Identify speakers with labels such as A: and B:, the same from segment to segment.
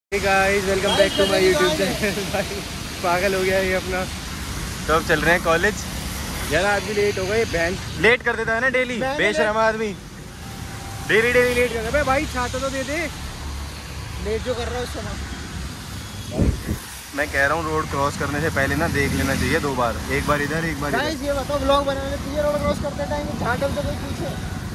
A: Hey guys, welcome back to my YouTube channel. भाई पागल हो गया ये अपना।
B: तो अब चल रहे हैं कॉलेज।
A: यार आज भी लेट हो गए। बैंक
B: लेट कर देता है ना डेली, बेशरम आदमी डेली
A: लेट कर रहा है। भाई छाता तो दे दे, लेट जो कर रहा है उस समय।
B: मैं कह रहा हूँ रोड क्रॉस करने से पहले ना देख लेना चाहिए 2 बार, एक बार इधर एक बार इधर।
A: ये बताओ ब्लॉग बनाने चाहिए रोड क्रॉस करते टाइम झांटल तो कोई पूछे?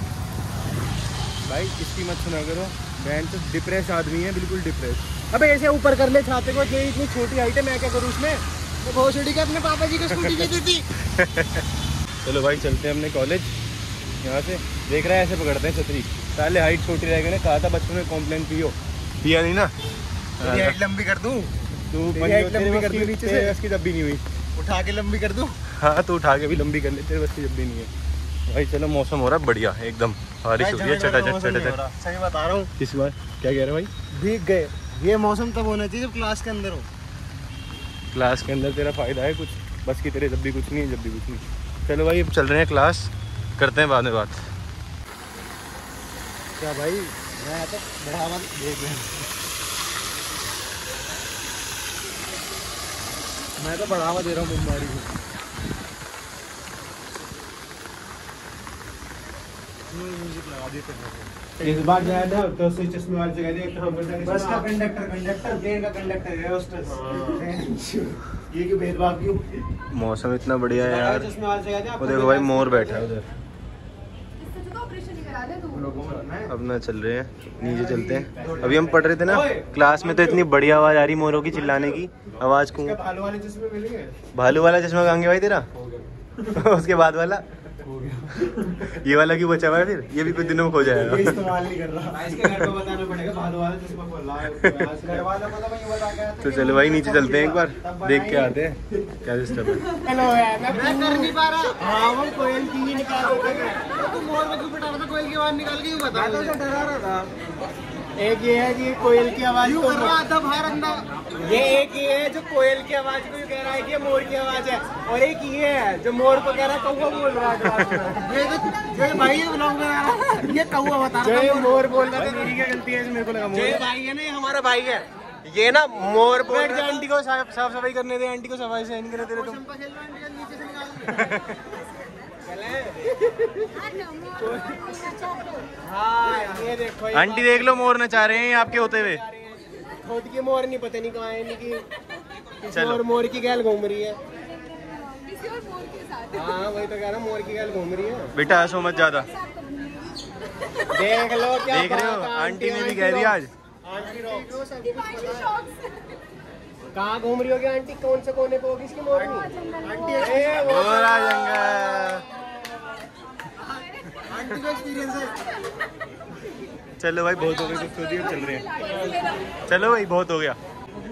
A: भाई इसकी मत सुना करो, बैंक तो डिप्रेस आदमी है, बिल्कुल डिप्रेस। अबे ऐसे ऊपर कर ले छाते को, ये इतनी छोटी हाइट है, मैं क्या करूँ उसमें? तो भोसड़ी के अपने पापा जी को स्कूटी दे दी थी।
B: चलो भाई चलते हैं अपने कॉलेज। यहाँ से देख रहे हैं, ऐसे पकड़ते हैं छतरी। पहले हाइट छोटी रह गई ना, कहा था बच्चों में कॉम्प्लेन पिया नहीं ना।
A: हाइट लंबी कर दूँ? तू लंबी कर दूँ नीचे से? उसकी जब भी नहीं हुई, उठा के लंबी कर दूँ?
B: हाँ तो उठा के भी लंबी कर ले, तेरे बस की जब भी नहीं है। भाई चलो, मौसम हो रहा है बढ़िया एकदम, बारिश हो रही है चटाचट।
A: सही बता रहा हूँ।
B: इस बार क्या कह रहे भाई?
A: भीग गए। ये मौसम तब होना चाहिए जब क्लास के अंदर हो।
B: क्लास के अंदर तेरा फायदा है कुछ, बस की तेरे जब भी कुछ नहीं है, जब भी कुछ नहीं। चलो भाई अब चल रहे हैं क्लास, करते हैं बाद में बात।
A: क्या भाई, मैं तो बढ़ावा देख रहा हूँ, मैं तो बढ़ावा दे रहा हूँ बीमारी को। म्यूजिक लगा देते।
C: इस बार जाया था तो उससे चश्मे वाली जगह देख, हम
A: बस का कंडक्टर ट्रेन का कंडक्टर है होस्टेस। ये क्यों भेदभाव क्यों?
B: मौसम इतना बढ़िया है यार।
C: चश्मे वाली जगह
B: वो देखो भाई, मोर बैठा है उधर। अब ना चल रहे हैं, नीचे चलते हैं। अभी हम पढ़ रहे थे ना क्लास में, तो इतनी बढ़िया आवाज आ रही मोरों की चिल्लाने की आवाज को।
C: भालू वाले चश्मे मिलेंगे।
B: भालू वाला चश्मा कहाँ गया भाई तेरा? उसके बाद वाला ये वाला क्यों बचा हुआ है फिर? ये भी कुछ दिनों में खो जाएगा।
A: इस्तेमाल नहीं कर रहा।
C: इसके घर पे बताना पड़ेगा, भालू वाला चश्मा खोल रहा है। घर वालों को तो मैं ये बता के आया था।
B: तो चलो भाई नीचे चलते हैं, एक बार देख के आते हैं क्या सिस्टम है।
A: हेलो यार, मैं कर नहीं पा रहा। हाँ वो कोयल की ही निकाल देते हैं। तो मोर को क्यों बता रहा था? कोयल की आवाज निकाल के क्यों बता? मैं तो डरा रहा था। एक ये है कि कोयल की आवाज तो कर रहा था बाहर अंदर। ये एक ये है जो कोयल की आवाज को कह रहा है कि मोर की आवाज है, और एक ये है जो मोर को कह रहा है कौवा बोल रहा है। ये जो भाई ब्लॉग बना रहा है, ये कौवा बता रहा है, मोर बोल रहा था। मेरी क्या गलती है? मेरे को लगा मोर भाई है ना, ये हमारा भाई है। ये ना मोर बोल रहा है। आंटी को साफ सफाई करने दे, आंटी को सफाई से नहीं करे तेरे। तुम हाँ ये देखो,
B: आंटी देख लो, मोर नचा रहे हैं आपके होते हुए।
A: खुद की मोर नहीं, पता नहीं कहाँ है इनकी।
B: चलो।
A: और मोर की गैल घूम रही है। हाँ वही तो कह रहा, मोर की गैल घूम रही है।
B: बेटा हंसो मत ज्यादा।
A: देख लो क्या
B: देख रहे हो, आंटी ने भी कह दिया आज।
A: आंटी कहाँ घूम रही होगी आंटी? कौन से कोने पे होगी इसकी मोरनी? आंटी
B: गोरा जंगल।
A: आंटी का एक्सपीरियंस है।
B: चलो भाई बहुत हो गई दोस्तों, चल रहे हैं। चलो भाई बहुत हो गया।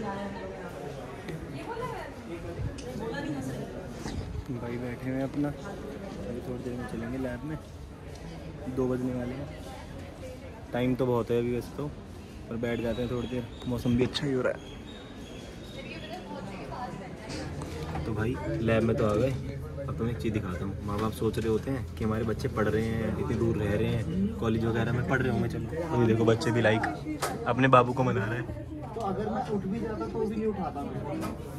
B: भाई बैठे हुए अपना, अभी थोड़ी देर में चलेंगे लैब में। 2 बजने वाले हैं, टाइम तो बहुत है अभी वैसे तो, पर बैठ जाते हैं थोड़ी देर। मौसम भी अच्छा ही हो रहा है। तो भाई लैब में तो आ गए। अब तुम्हें एक चीज़ दिखाता हूँ। माँ बाप सोच रहे होते हैं कि हमारे बच्चे पढ़ रहे हैं, इतनी दूर रह रहे हैं, कॉलेज वगैरह में पढ़ रहे होंगे। चलो अभी देखो बच्चे भी लाइक अपने बाबू को मना रहे हैं।
A: तो अगर मैं उठ भी जाता तो भी नहीं उठाता मैं।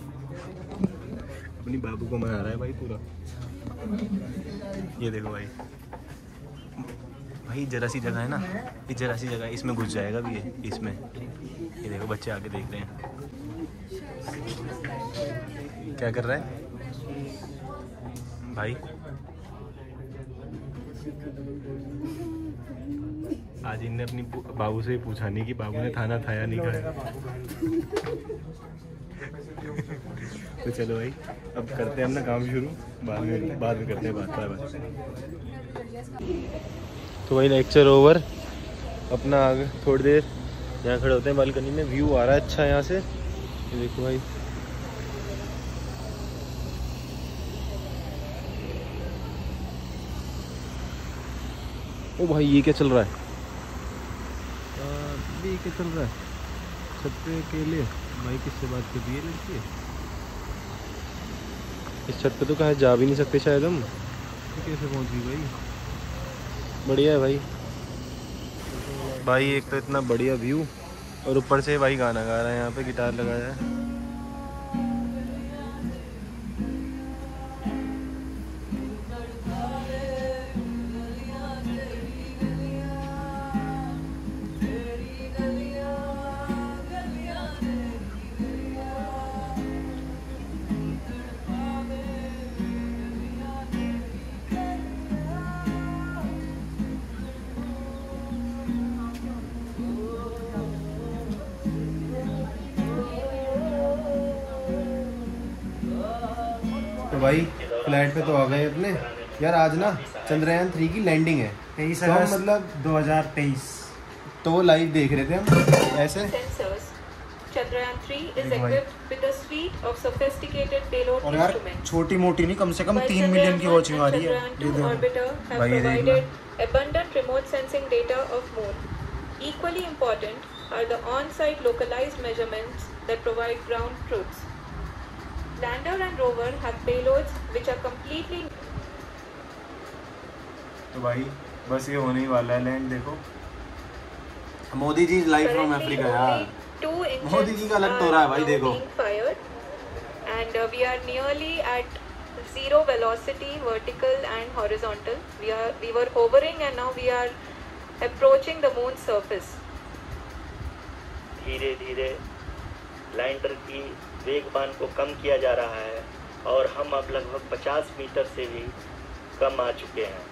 B: अपनी बाबू को मना रहा है भाई पूरा। ये देखो भाई, भाई जरा सी जगह है ना, ये जरा सी जगह, इसमें घुस जाएगा भी ये इसमें। ये देखो बच्चे आके देख रहे हैं क्या कर रहा है भाई। आज इनने अपनी बाबू से पूछा नहीं कि बाबू ने खाना खाया नहीं खाया। तो चलो भाई अब करते हैं अपना काम शुरू, बाद में करते हैं बात। बाय। तो भाई लेक्चर ओवर, अपना आगे थोड़ी देर यहाँ खड़े होते हैं बालकनी में। व्यू आ रहा है अच्छा यहाँ से, ये देखो भाई। ओ भाई ये क्या चल रहा है? ये क्या चल रहा है छत पे अकेले? भाई किससे बात कर रही है लड़की? इस छत पे तो कहीं जा भी नहीं सकते शायद हम। तो कैसे पहुंच गई भाई? बढ़िया है भाई। भाई एक तो इतना बढ़िया व्यू, और ऊपर से भाई गाना गा रहा है, यहाँ पे गिटार लगाया है। तो भाई फ्लाइट पे तो आ गए अपने यार। आज ना चंद्रयान 3 की लैंडिंग है
C: 23
B: तो हम
C: अगस्त
B: मतलब
C: 2023।
B: तो वो लाइव देख रहे थे हम ऐसे।
D: Sensors. Chandrayaan 3 is equipped with a suite of sophisticated payload
C: और यार
D: instruments.
C: छोटी मोटी नहीं, कम से कम
D: While
C: 3 मिलियन की
D: Chandrayaan
C: वॉचिंग आ
D: 1
C: रही है।
D: and Chandrayaan 2 orbiter have
B: भाई ये देखना।
D: provided abundant remote sensing data of Moon. Equally important are the on-site localized measurements that provide ground truths. Lander and rover have payloads which are completely
B: तो भाई बस ये होने ही वाला है लैंड। देखो
C: Modi ji live from
D: currently
C: Africa यार।
D: only 2 engines
C: Modi ji का अलग तो हो रहा है भाई,
D: are now
C: देखो।
D: being fired, and we are nearly at zero velocity, vertical and horizontal. We were hovering and now we are approaching the moon's surface.
E: धीरे धीरे लैंडर की वेगमान को कम किया जा रहा है और हम अब लगभग 50 मीटर से भी कम आ चुके हैं।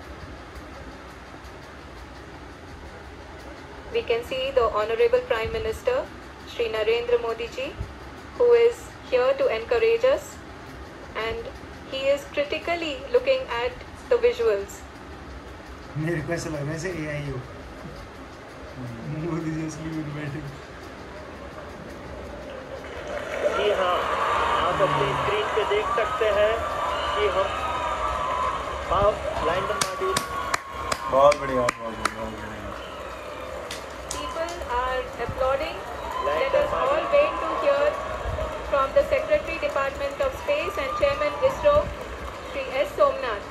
D: We can see the Honorable Prime Minister Shri Narendra Modi ji, who is here to encourage us, and he is critically looking at the visuals.
C: मेरे को ऐसा लग रहा है जैसे AI हो। मोदी जी असली में बैठे।
E: जी हाँ, आप अपनी स्क्रीन पे देख सकते हैं कि हम लैंडर मॉड्यूल
B: बहुत बढ़िया, बहुत बढ़िया।
D: People are applauding. Let us all wait to hear from the Secretary Department of Space and Chairman ISRO, Shri S. Somnath.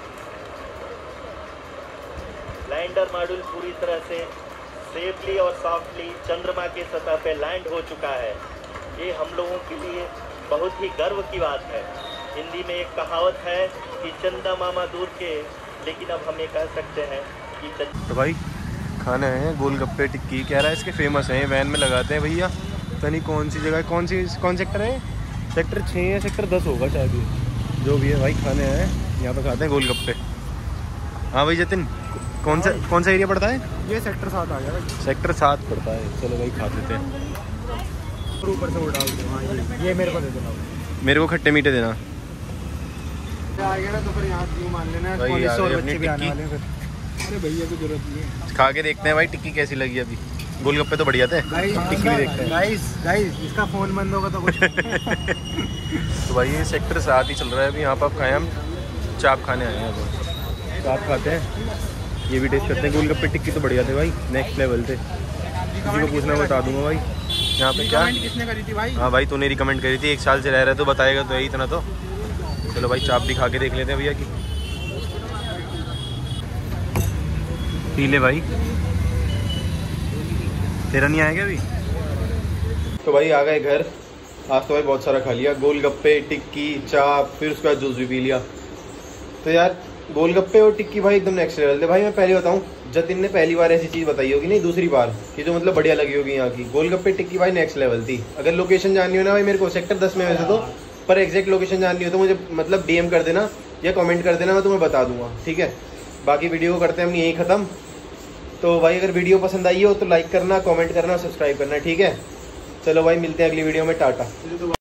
E: Lander module पूरी तरह से सेफली और सॉफ्टली चंद्रमा की सतह पे लैंड हो चुका है। ये हम लोगों के लिए बहुत ही गर्व की बात है। हिंदी में एक कहावत है कि चंदा मामा दूर के, लेकिन अब हम ये कह सकते हैं कि
B: तो भाई खाना है गोलगप्पे टिक्की, कह रहा है इसके फेमस हैं, वैन में लगाते हैं भैया। पता नहीं कौन सी जगह, कौन सेक्टर है? सेक्टर 6 या सेक्टर 10 होगा शायद, ये जो भी है भाई। खाने हैं यहाँ पे, खाते हैं गोलगप्पे। हाँ भाई जतिन, कौन सा एरिया पड़ता है?
C: ये सेक्टर 7 आ गया भाई।
B: सेक्टर 7 पड़ता है। चलो भाई खा लेते हैं।
C: ऊपर से वो डाल दो। हाँ ये मेरे को दे देना।
B: मेरे को खट्टे मीठे देना
C: आ गया ना तो फिर यहाँ क्यों मान लेना।
B: भाई।
C: पुलिस और
B: अपनी
C: बच्चे भी आने
B: टिक्की
C: वाले हैं फिर। अरे भैया को जरूरत नहीं है।
B: खा के देखते हैं भाई टिक्की कैसी लगी। अभी गोलगप्पे तो बढ़िया थे, टिक्की भी देखते हैं।
C: गाइस इसका फोन बंद होगा तो कुछ।
B: तो भाई ये सेक्टर 7 ही चल रहा है अभी। यहाँ पर आप खाएँ, हम चाप खाने आए हैं। अब चाप खाते हैं, ये भी टेस्ट करते हैं। गोलगप्पे टिक्की तो बढ़िया थे भाई, नेक्स्ट लेवल थे। किसी को पूछना बता दूंगा भाई। यहाँ पे क्या
C: किसने करी थी भाई?
B: हाँ भाई तूने रिकमेंड करी थी, 1 साल से रह रहे तो बताएगा तो यही इतना तो। चलो भाई चाप भी खा के देख लेते हैं भैया की। पी ले भाई, तेरा नहीं आएगा अभी। तो भाई आ गए घर। आज तो भाई बहुत सारा खा लिया, गोलगप्पे टिक्की चाप, फिर उसके बाद जूस भी पी लिया। तो यार गोलगप्पे और टिक्की भाई एकदम नेक्स्ट लेवल थे भाई। मैं पहले बताऊं, जतिन ने पहली बार ऐसी चीज़ बताई होगी, नहीं दूसरी बार, कि जो मतलब बढ़िया लगी होगी यहाँ की। गोलगप्पे टिक्की भाई नेक्स्ट लेवल थी। अगर लोकेशन जाननी हो ना भाई मेरे को, सेक्टर 10 में वैसे तो, पर एग्जैक्ट लोकेशन जाननी हो तो मुझे मतलब DM कर देना या कमेंट कर देना, मैं तुम्हें बता दूंगा, ठीक है। बाकी वीडियो को करते हैं हम यहीं ख़त्म। तो भाई अगर वीडियो पसंद आई हो तो लाइक करना, कमेंट करना, सब्सक्राइब करना, ठीक है। चलो भाई मिलते हैं अगली वीडियो में, टाटा।